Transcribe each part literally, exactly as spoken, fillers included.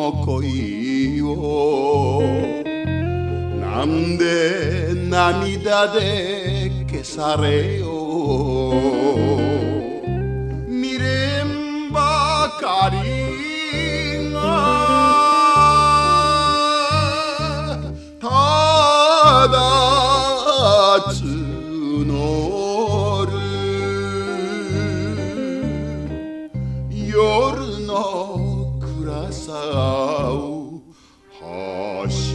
の恋をなんで涙で消されよう。未練ばかりがただ募る夜の暗さをはし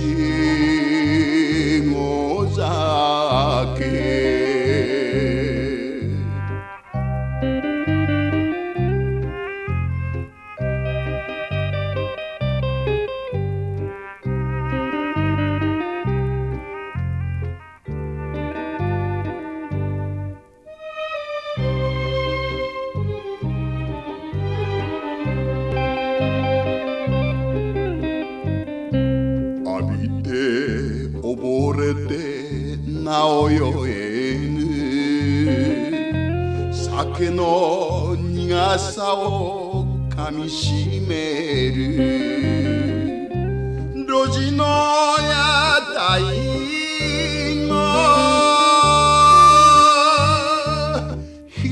ご酒。浴びて溺れてなお酔えぬ酒の苦さをかみしめる路地の屋台が日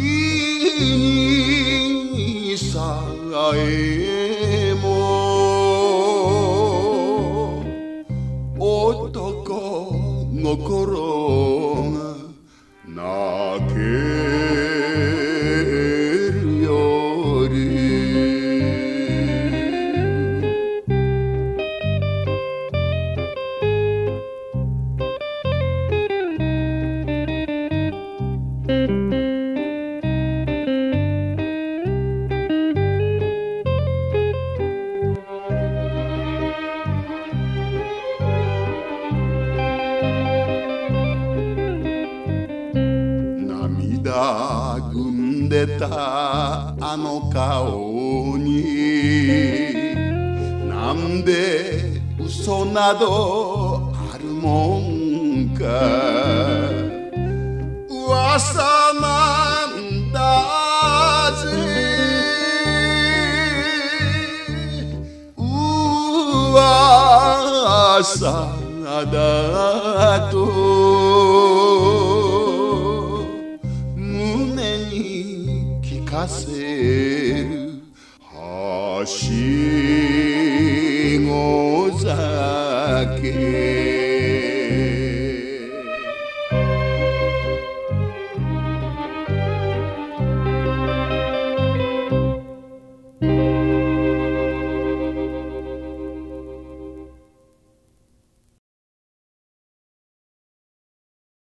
にさえも男心が泣ける夜。涙ぐんでたあの顔になんで嘘などあるもんか。噂なんだぜ噂だと胸に聞かせるはしご酒。